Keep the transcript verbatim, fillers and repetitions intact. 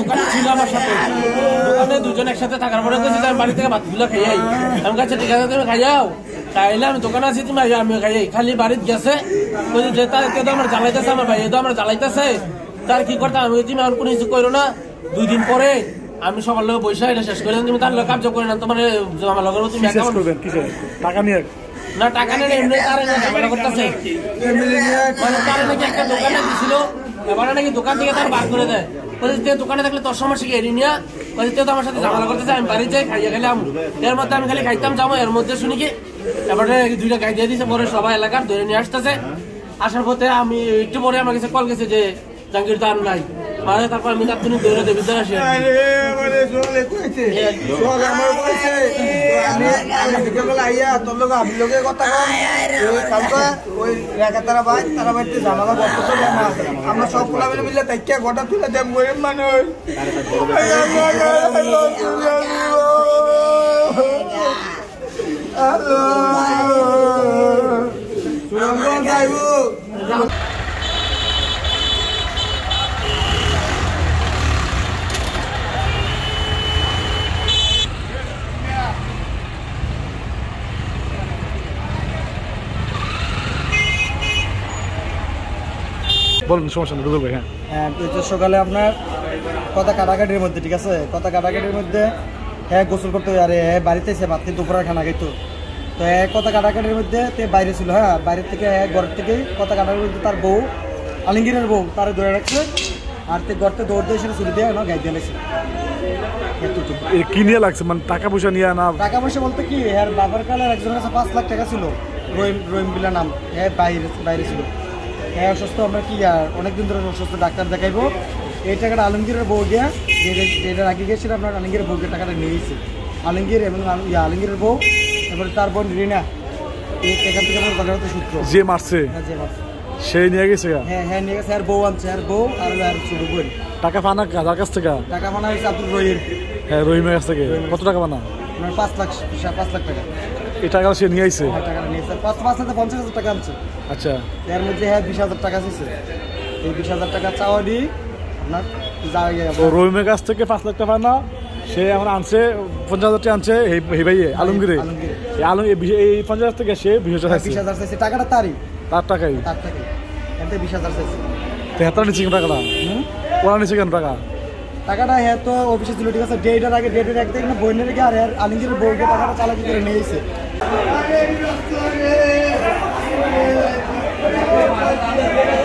দোকানে ছিল আমার সাথে, দোকানে দুজন একসাথে থাকার পরে গেছি আমি বাড়ি থেকে ভাতগুলো খাই আই। আমি কাছে ঠিক আছে তুমি খাই যাও, খাইলে আমি দোকানে আছি তুমি আমি খাই আই। খালি বাড়িতে গেছে যে তার কেউ আমার জ্বালাইতেছে, আমার ভাই এতো আমার জ্বালাইতেছে, তার কি করতে আমি তুমি আমার কোনো কিছু করো না। দুই দিন পরে আমি সবার লোক বৈশা এটা শেষ করে তুমি তার লোক কাজ করে না, তোমার আমার লগের তুমি টাকা নিয়ে না টাকা নেই এমনি তার ঝামেলা করতেছে, মানে তার নাকি একটা দোকানে দিছিল, এবারে নাকি দোকান থেকে তার বার করে দেয়, দোকানে থাকলে তোর সমস্যা কি এড়িয়ে নিয়া তো আমার সাথে ঝামেলা করতেছে। আমি বাড়ি যাই খাইয়ে খেলাম, এর মধ্যে আমি খালি খাইতাম যাবো, এর মধ্যে শুনি কি এবারে দুইটা গাই দিয়ে দিয়েছে, পরে সবাই এলাকার ধরে নিয়ে আসতেছে। আসার পথে আমি একটু পরে আমার কাছে কল গেছে যে জাহাঙ্গীর তার নাই, মানে তারপর আমি তার তুমি দৌড়ে দেবী দ্বারা আসি। আমরা সব পোলা মিলে মিলে তাইকা গোটা তুলে দেব গরিব মানুষ। বলুন সমস্যা নেই, ভাই। হ্যাঁ, সকালে আপনার কথা কাটাকাটির মধ্যে, ঠিক আছে, কথা কাটাকাটির মধ্যে হ্যাঁ গোসল করতে হবে, আরে হ্যাঁ বাড়িতে এসে ভাত খেয়ে দুপুরের খানা খাইতো, তো হ্যাঁ কথা কাটাকাটির মধ্যে তে বাইরে ছিল, হ্যাঁ বাইরের থেকে ঘর থেকে কথা কাটার মধ্যে তার বউ আলমগীরের বউ তার ধরে রাখছে, আর তে ঘরতে দৌড় দিয়ে সেটা চুরি দিয়ে না গাই দিয়ে লাগছে। কি নিয়ে লাগছে, মানে টাকা পয়সা নিয়ে না? টাকা পয়সা বলতে কি, হ্যাঁ বাবার কালের একজনের কাছে পাঁচ লাখ টাকা ছিল, রহিম রহিম বিলা নাম, হ্যাঁ বাইরে বাইরে ছিল, হ্যাঁ অসুস্থ, আমরা কি আর অনেকদিন ধরে অসুস্থ, ডাক্তার দেখাইবো, এই টাকাটা আলমগীরের বউ গিয়া যেটা রাখি গিয়েছিল আপনার আলমগীরের বউকে টাকাটা নিয়েছে, আলমগীর এবং আলমগীরের বউ এবারে তার বোন রিনা, এখান থেকে আমার কথাটা সূত্র যে মারছে, হ্যাঁ যে মারছে সে নিয়ে গেছে, হ্যাঁ হ্যাঁ নিয়ে গেছে, আর বউ আনছে, আর বউ আর আর ছোট বোন। টাকা পানা কার কাছ থেকে? টাকা পানা হয়েছে আব্দুল রহিম, হ্যাঁ রহিমের কাছ থেকে। কত টাকা পানা? পাঁচ লাখ পাঁচ লাখ টাকা। এই টাকা সে নিয়ে আইছে, টাকা নিয়েছে পাঁচ পাঁচ হাজার পঞ্চাশ হাজার টাকা আনছে। আচ্ছা, এর মধ্যে হ্যাঁ বিশ হাজার টাকা দিয়েছে, এই বিশ হাজার টাকা চাওয়া দিই আপনার রহিমের কাছ থেকে পাঁচ লাখ টাকা পানা, সে এখন আনছে পঞ্চাশ হাজার টাকা আনছে এই ভাইয়ে আলমগীরে, আলম এই পঞ্চাশ হাজার থেকে সে বিশ হাজার বিশ হাজার চাইছে, টাকাটা তারই, তার টাকাই, তার টাকাই এতে বিশ হাজার চাইছে। হেতারা নিচ্ছে কেন টাকাটা? ওরা নিচ্ছে কেন টাকা? টাকাটা হ্যাঁ তো অফিসে ছিল, ঠিক আছে, ডেটের আগে ডেটের এক থেকে বইনের রেখে আর আলমগীরের বউকে টাকাটা চালাকি করে নিয়েছে।